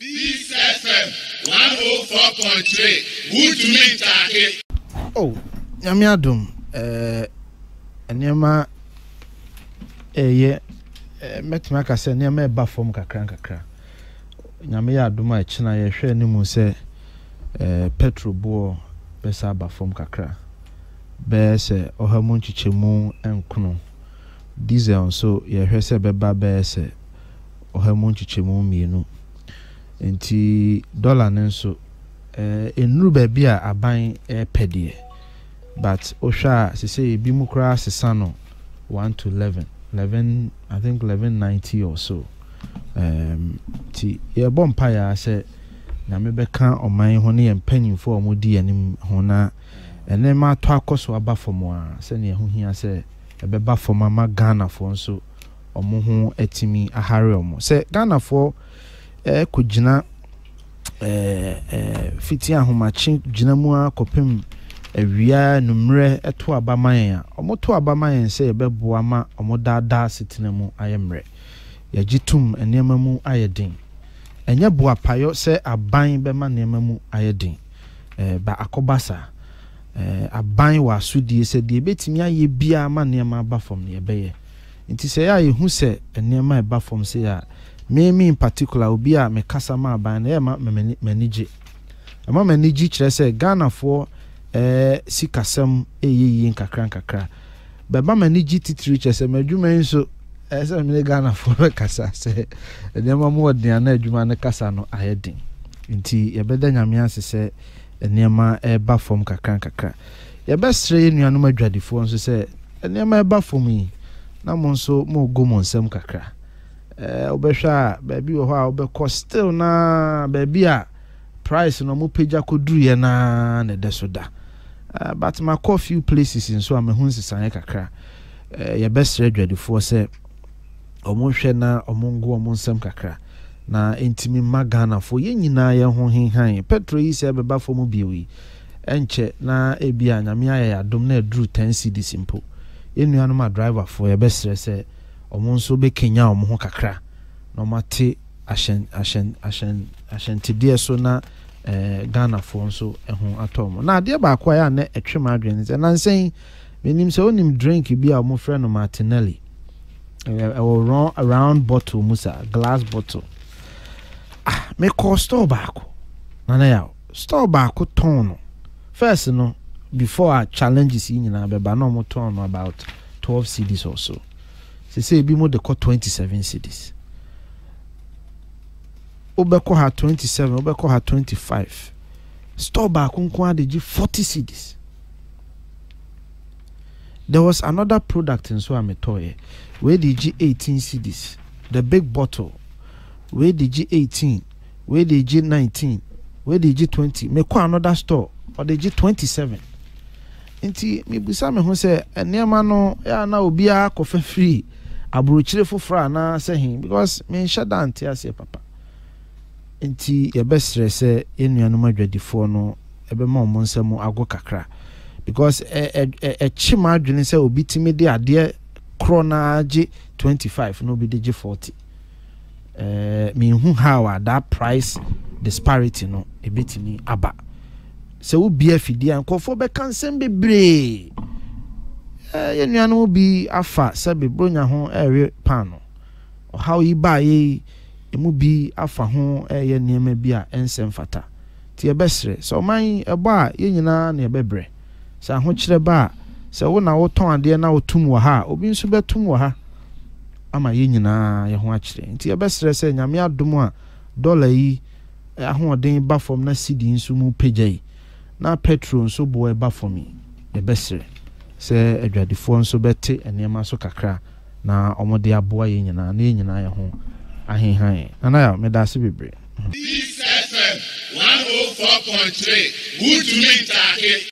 Peace FM 104.3. Who to me take? Oh, nyame adom enema metuma ka se enema eba form kakra nyame ya adom a china ye hwe animu se petrol bo besa aba form kakra be se ohamu nchichemu enkono diesel so ye hwe se beba be se ohamu nchichemu mienu enti dollar nenso enuru baby a aban pedie but osha say bi mu kra sesa no 1 to 11 I think 1190 or so ti ye bompa ya say na me beka oman ho ne empanyimfo omodi anim ho na ene ma to akoso aba fomo a se ne ho hia se ebeba fomo ma Ghana fo nso omo ho atimi ahare omo se Ghana fo kugina fiti ahomachi gina mu akopem awia numre eto abaman a omoto abaman se ebeboa ma omodada sitina mu ayemre yagitum enema mu ayedin enye boa payo se aban be ma enema mu ayedin ba akobasa aban wa sudie se de betimi aye bia ma enema abafom ne ebeye nti se ya yehu se enema ebafom se ya me in particular obi a me kasa ma aban na ma manage ama manage kire se Ghana for sikasem eyiyi nkakra beba manage titiri kire se madwuma nso se me Ghana for kasa se enema mo odian na adwuma ne kasa no ayedin nti ye beda nyame ase se enema eba form kakra ye besre nuanom adwadifo nso se enema eba form yi na mo nso mo go mo nsem kakra obehwa baby wo ha obekọ still na baby a price no mo pagya koduru ye na ne desoda but my coffee places in so am hu nsisan kakra ye best ready for say omo hwe na omo ngo omo nsem kakra na entimi magana for ye nyina ye ho henhan petrol yi se beba for mo biewi enche na ebia nyame aye adom na aduru 10 cedi simple enuanu ma driver for ye best say omo nso be Kenya omo ho kakra no mate ashen so na Ghana for nso ehun atom na ade ba kwa ya na etwem adwen ze na nsen menim se onim drink bi a omo frɛ no Martinelli run around bottle musa glass bottle me cost store back na ya store back ton no first no before our challenges nyina beba na omo ton no about 12 cedis or so. Say be more de 27 cedis. Obeko ha 27, obeko ha 25. Store back unko de 40 cedis. There was another product in so ametoye where the G18 cedis, the big bottle, where the G18, where the G19, where the G20. Me ko another store or the G27. Inti mi busa me ho se enema no ya na obi a kofa free aburuchire fofora na sehin because me shada anti ase papa enti ye besre se enuanum adwadifo no ebe ma omo nsem ago kakra because chima adwene se obi timi de ade krona age 25 no obi de 40 me hu how that price disparity no ebetimi aba se obi afidi ankofo be kansem bebre ye nuanu bi afa sabe bronya ho ewe pano how yi ba ye emu bi afa ho ye niema bi a ensem fata ti e besre so man ebo a ye nyina na e bebre sa ho kire ba se wo na wo ton ade na wo tum wo ha obi nso betum wo ha ama ye nyina ye ho akire nti e besre se nyame adom a dollar yi ahoden ba fom na cedi nso mu pejai na petrol nso bo e ba fom yi e besre se adwadifo nso bete enema so kakra na omode aboa ye nyina na ye nyina ye ho ahenhan ana ya medase bebre Peace FM 104.3 Who to me take?